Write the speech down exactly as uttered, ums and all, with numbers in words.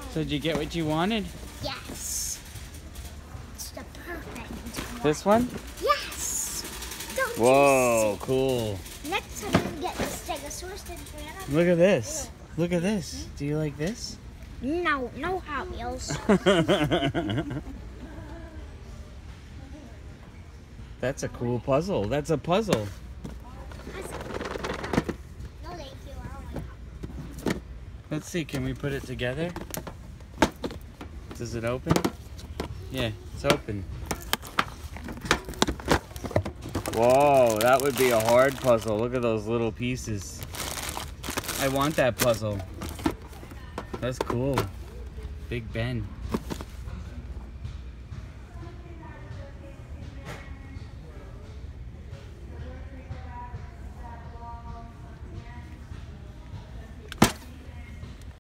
So did you get what you wanted? Yes. It's the perfect one. This one? Yes. Don't Whoa, you see? cool. Next time you get the Stegosaurus, then Look at this. Look at this. Do you like this? No, no Hot Wheels. That's a cool puzzle. That's a puzzle. No, thank you. I don't like Hot Wheels. Let's see, can we put it together? Does it open? Yeah, it's open. Whoa, that would be a hard puzzle. Look at those little pieces. I want that puzzle. That's cool. Big Ben.